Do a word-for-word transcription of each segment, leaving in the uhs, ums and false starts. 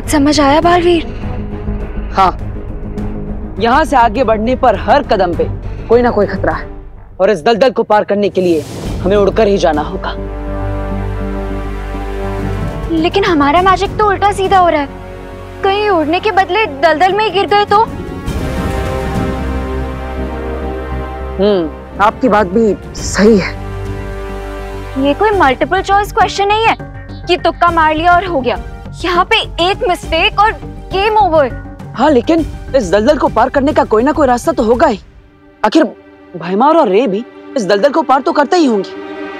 कुछ समझ आया बालवीर? हाँ, यहाँ से आगे बढ़ने पर हर कदम पे कोई ना कोई खतरा है और इस दलदल को पार करने के लिए हमें उड़कर ही जाना होगा। लेकिन हमारा मैजिक तो उल्टा सीधा हो रहा है, कहीं उड़ने के बदले दलदल में ही गिर गए तो? हम्म, आपकी बात भी सही है। ये कोई मल्टीपल चॉइस क्वेश्चन नहीं है कि तुक्का मार लिया और हो गया। यहाँ पे एक मिस्टेक और गेम ओवर। हाँ, लेकिन इस दलदल को पार करने का कोई ना कोई रास्ता तो होगा ही। आखिर भयमार और रे भी इस दलदल को पार तो करते ही होंगे।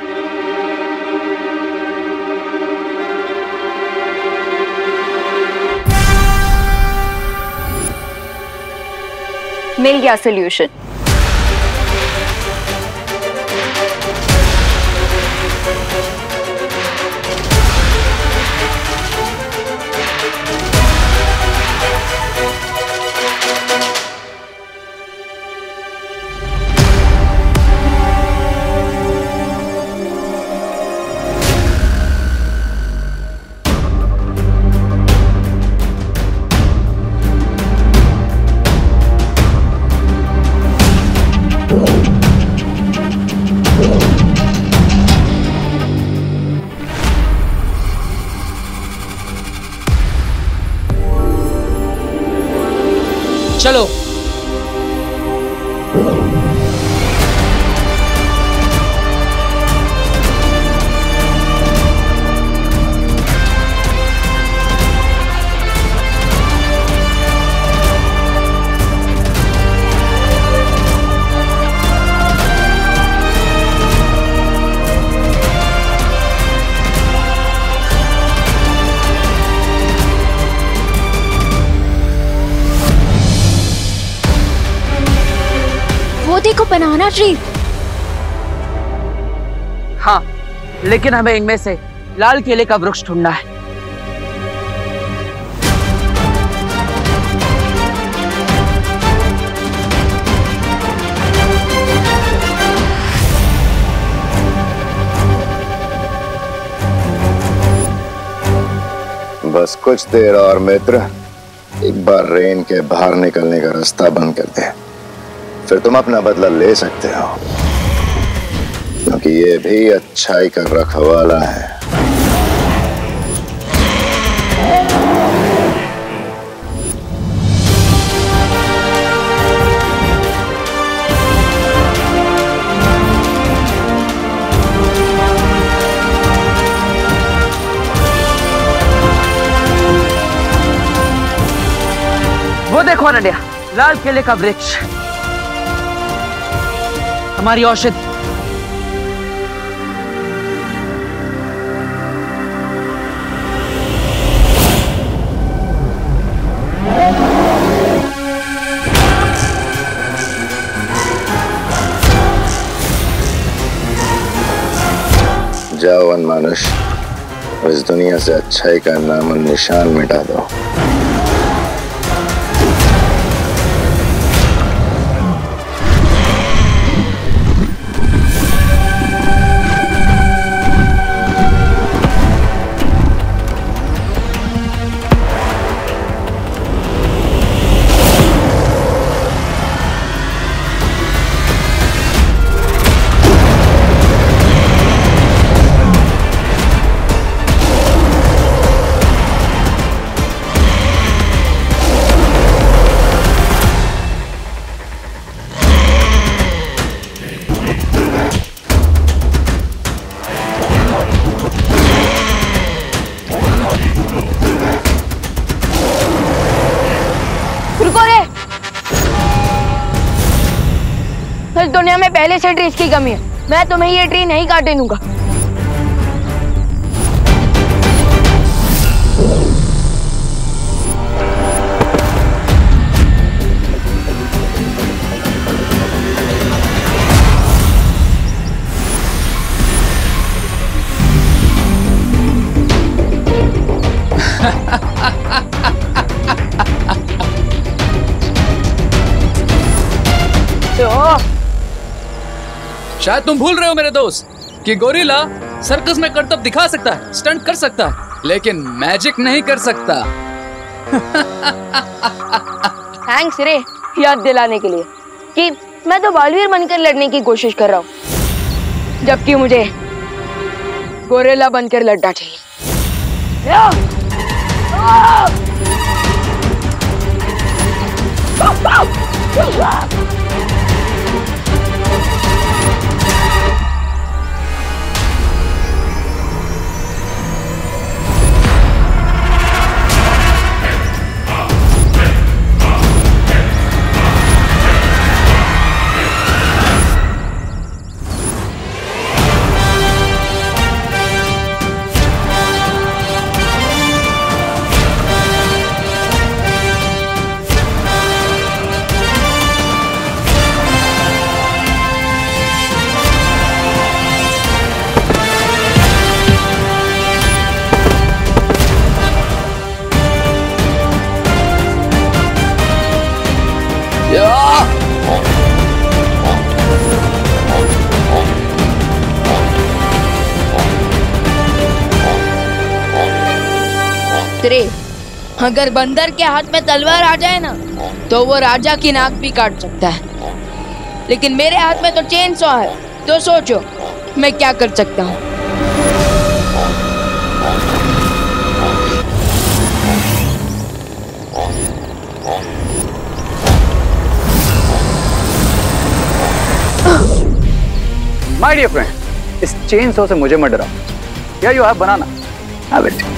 मिल गया सॉल्यूशन। चलो। को बनाना ट्री। हाँ, लेकिन हमें इनमें से लाल केले का वृक्ष ढूंढना है। बस कुछ देर और मित्र, एक बार रेन के बाहर निकलने का रास्ता बंद कर दे, फिर तुम अपना बदला ले सकते हो, क्योंकि ये भी अच्छाई का रखवाला है। वो देखो नडिया, लाल केले का वृक्ष, हमारी औषधि। जाओ वनमानुष, इस दुनिया से अच्छाई का नाम और निशान मिटा दो। दुनिया में पहले से ट्रीज की कमी है, मैं तुम्हें ये ट्री नहीं काटने दूंगा। शायद तुम भूल रहे हो मेरे दोस्त कि गोरिल्ला सर्कस में करतब दिखा सकता है, स्टंट कर सकता है, लेकिन मैजिक नहीं कर सकता। थैंक्स रे याद दिलाने के लिए कि मैं तो बालवीर बनकर लड़ने की कोशिश कर रहा हूँ, जबकि मुझे गोरेला बनकर लड़ना चाहिए। अगर बंदर के हाथ में तलवार आ जाए ना तो वो राजा की नाक भी काट सकता है, लेकिन मेरे हाथ में तो चेन सॉ है, तो सोचो मैं क्या कर सकता हूँ। माय डियर फ्रेंड, इस चेन सॉ से मुझे मत डराओ। क्या you have banana? Have it.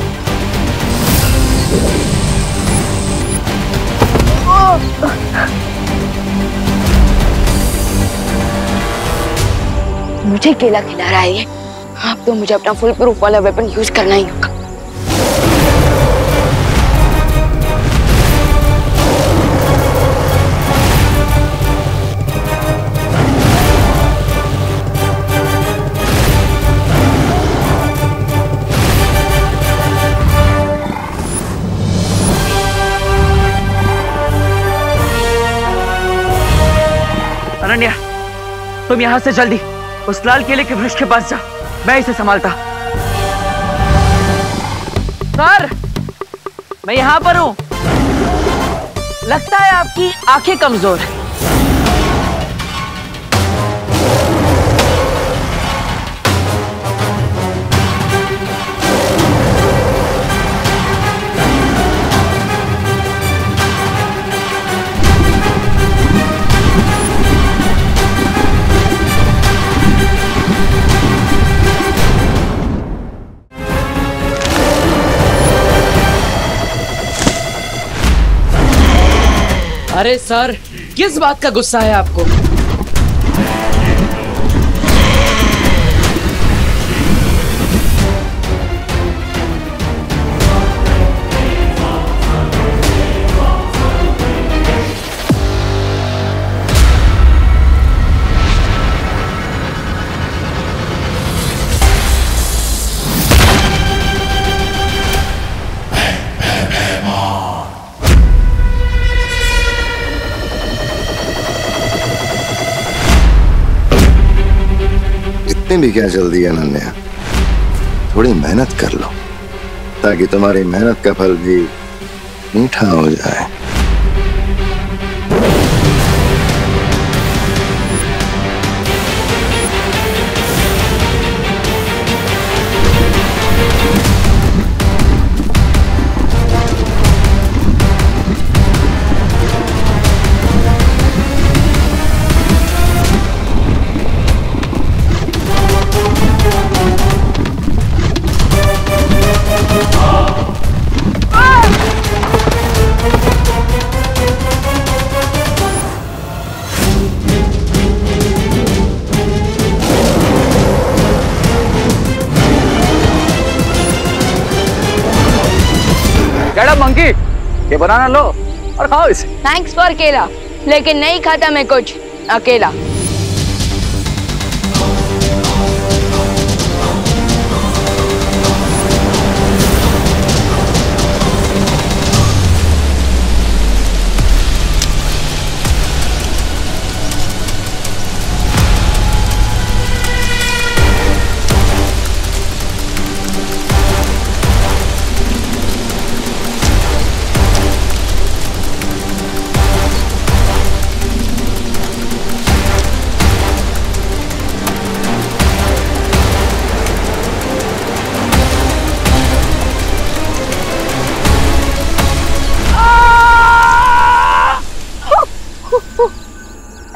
मुझे केला खिला रहा है ये। अब तो मुझे अपना फुल प्रूफ वाला वेपन यूज करना ही होगा। अनन्या, तुम यहाँ से जल्दी उस लाल किले के वृक्ष के पास जा, मैं इसे संभालता। सर, मैं यहाँ पर हूँ। लगता है आपकी आंखें कमजोर है। अरे सर, किस बात का गुस्सा है आपको? भी क्या जल्दी है अनन्या, थोड़ी मेहनत कर लो ताकि तुम्हारी मेहनत का फल भी मीठा हो जाए। मंकी, ये बनाना लो और खाओ इसे। थैंक्स फॉर केला, लेकिन नहीं खाता मैं कुछ अकेला।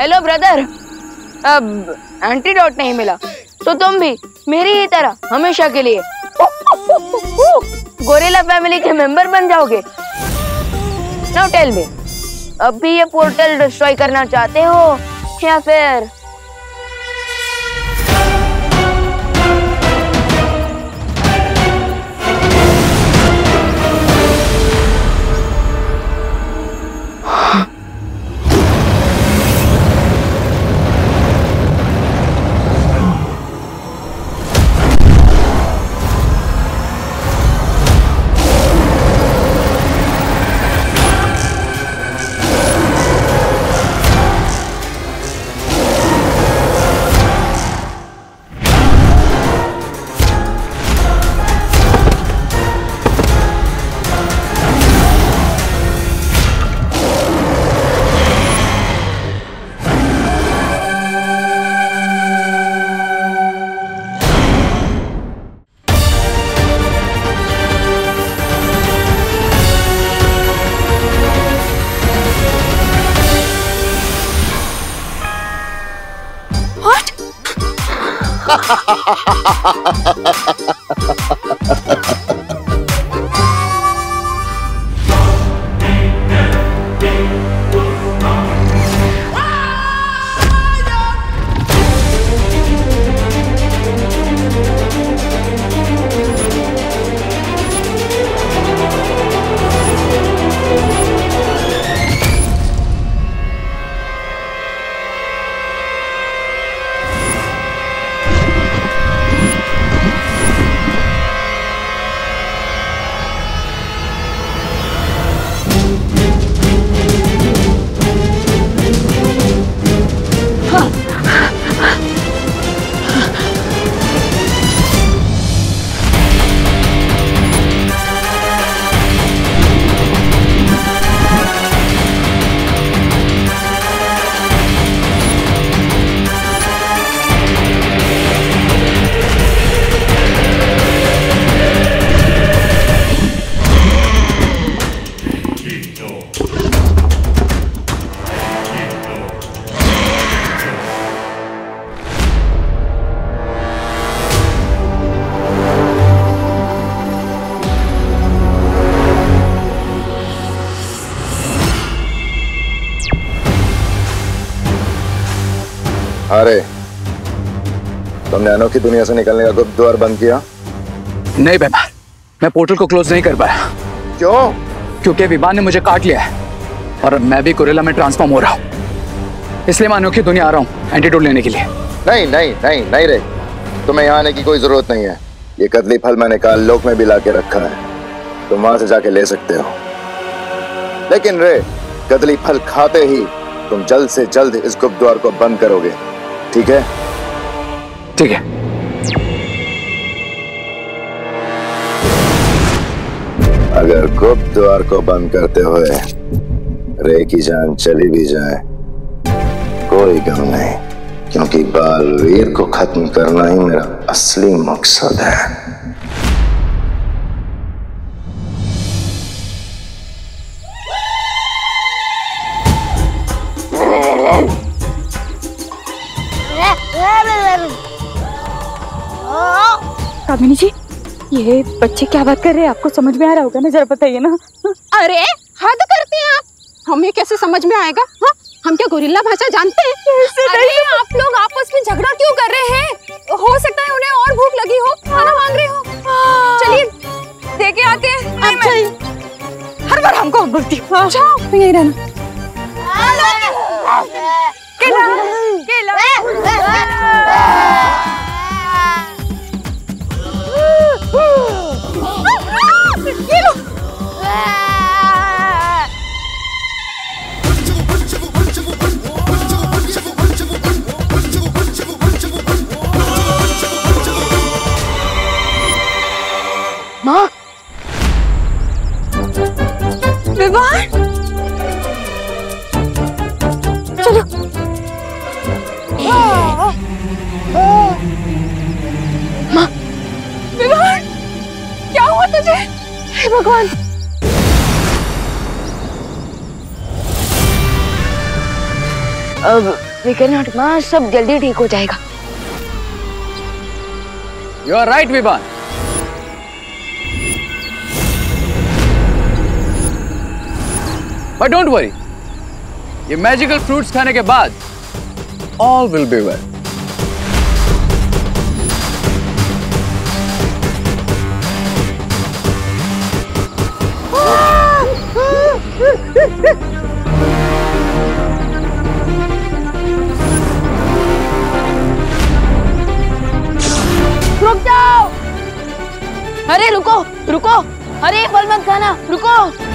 हेलो ब्रदर, अब एंटीडोट नहीं मिला तो तुम भी मेरी ही तरह हमेशा के लिए गोरिल्ला फैमिली के मेंबर बन जाओगे। नाउ टेल मी, अब भी ये पोर्टल डिस्ट्रॉय करना चाहते हो या फिर अरे तुमने अनोखी दुनिया से निकलने का गुप्त द्वार बंद किया? नहीं भयमार, मैं पोर्टल को क्लोज नहीं कर पाया। क्यों? क्योंकि विवान ने मुझे काट लिया है और मैं भी गोरिल्ला में ट्रांसफॉर्म हो रहा हूँ, इसलिए मैं अनोखी दुनिया आ रहा हूँ एंटीडोट लेने के लिए। नहीं नहीं नहीं नहीं रे, तुम्हें यहाँ आने की कोई जरूरत नहीं है। ये कदली फल मैंने काल लोक में भी ला के रखा है, तुम वहां से जाके ले सकते हो। लेकिन रे, कदली फल खाते ही तुम जल्द से जल्द इस गुप्त द्वार को बंद करोगे, ठीक है? ठीक है। अगर गुप्त द्वार को बंद करते हुए रे की जान चली भी जाए कोई गम नहीं, क्योंकि बालवीर को खत्म करना ही मेरा असली मकसद है। कामिनी जी, ये बच्चे क्या बात कर रहे हैं? आपको समझ में आ रहा होगा ना, जरा बताइए ना। अरे हद करते हैं आप, हमें कैसे समझ में आएगा? हाँ, हम क्या गोरिल्ला भाषा जानते हैं? अरे आप लोग आपस में झगड़ा क्यों कर रहे हैं? हो सकता है उन्हें और भूख लगी हो, खाना मांग रहे हो। चलिए देखे आके। हर बार हमको बोलती हो। यही रहना। केला, केला। ये लो। माँ, विवान, चलो। माँ, विवान, क्या हुआ तुझे? हे भगवान। अब फिकर नॉट माँ, सब जल्दी ठीक हो जाएगा। You are right, Vivan. But don't worry. ये मैजिकल फ्रूट्स खाने के बाद all will be well. रुक जाओ! अरे रुको, रुको! अरे फल मत खाना, रुको!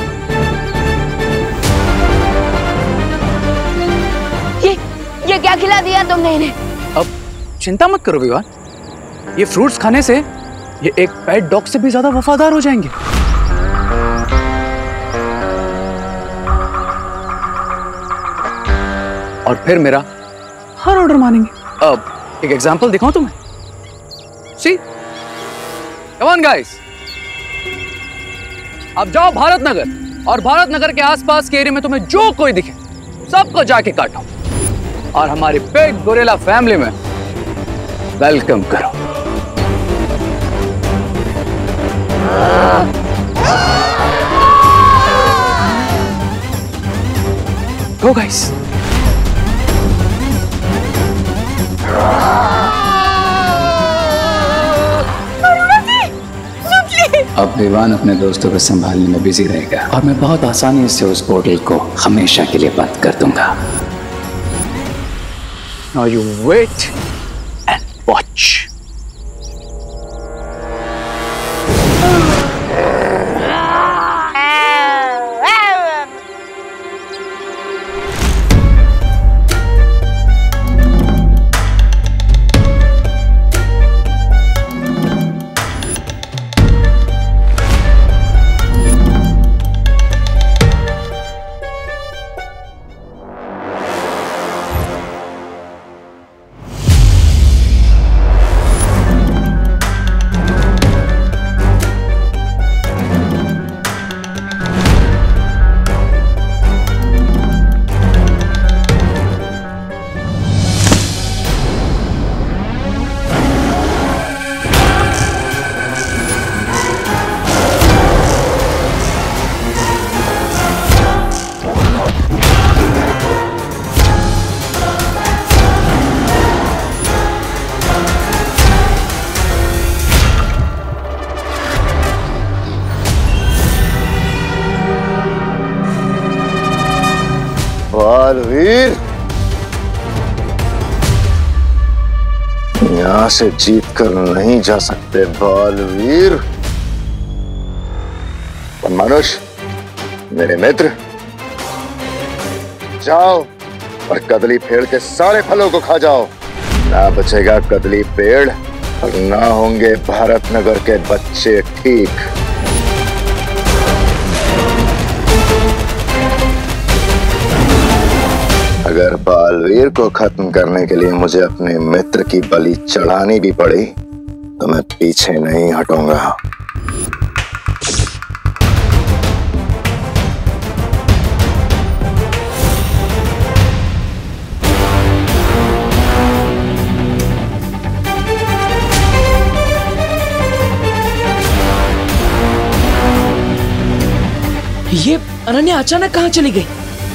ये ये क्या खिला दिया तुमने इन्हें? अब चिंता मत करो विवान, ये फ्रूट्स खाने से ये एक पेट डॉग से भी ज्यादा वफादार हो जाएंगे। और फिर मेरा हर ऑर्डर मानेंगे। अब एक एग्जांपल दिखाऊं तुम्हें? सी, कम ऑन गाइस, अब जाओ भारत नगर और भारत नगर के आसपास के एरिया में तुम्हें जो कोई दिखे सबको जाके काटो और हमारी बिग गोरिल्ला फैमिली में वेलकम करो। Go guys. अब विवान अपने दोस्तों को संभालने में बिजी रहेगा और मैं बहुत आसानी से उस पोर्टल को हमेशा के लिए बंद कर दूंगा। Now you wait and watch. Baalveer, यहां से जीत कर नहीं जा सकते बालवीर। मनुष्य, मेरे मित्र, जाओ और कदली पेड़ के सारे फलों को खा जाओ। ना बचेगा कदली पेड़ और ना होंगे भारत नगर के बच्चे ठीक। अगर बालवीर को खत्म करने के लिए मुझे अपने मित्र की बलि चढ़ानी भी पड़ी तो मैं पीछे नहीं हटूंगा। ये अनन्या अचानक कहाँ चली गई?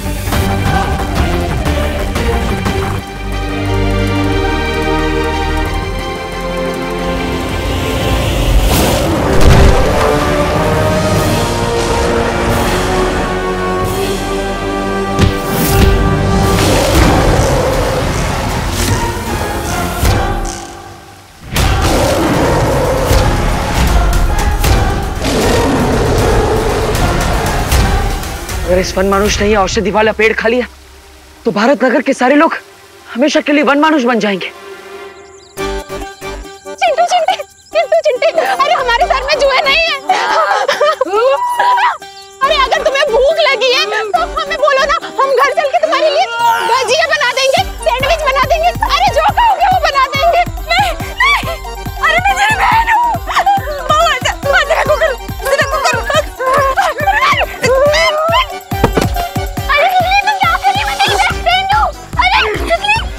अगर इस वन मानुष ने ये औषधि वाला पेड़ खा लिया तो भारत नगर के सारे लोग हमेशा के लिए वन मानुष बन जाएंगे। चिंटू चिंटे, चिंटू चिंटे, अरे हमारे सर में जुए नहीं है। अरे अगर तुम्हें भूख लगी है तो हमें बोलो ना, हम घर चल के तुम्हारे लिए भजिया बना देंगे, सैंडविच बना देंगे। अरे जो कहोगे वो बना देंगे। नहीं, नहीं, अरे मैं तेरी बहन हूँ। अरे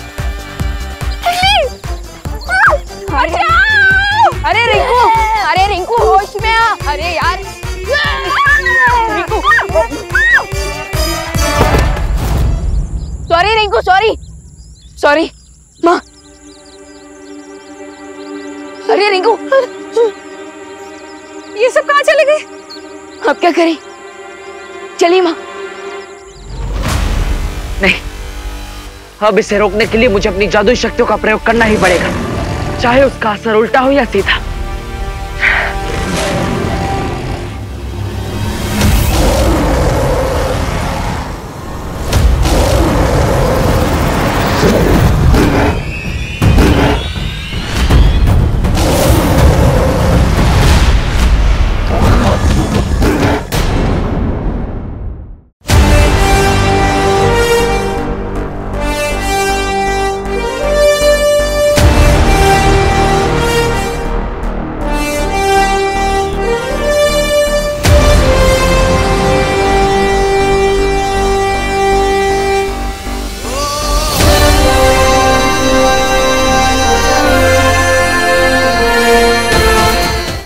अरे रिंकू, अरे रिंकू होश में आ। अरे यार Rinku, sorry Rinku, sorry sorry माँ। अरे रिंकू, ये सब कहाँ चले गए? अब क्या करें? चलिए माँ। नहीं, अब इसे रोकने के लिए मुझे अपनी जादुई शक्तियों का प्रयोग करना ही पड़ेगा, चाहे उसका असर उल्टा हो या सीधा।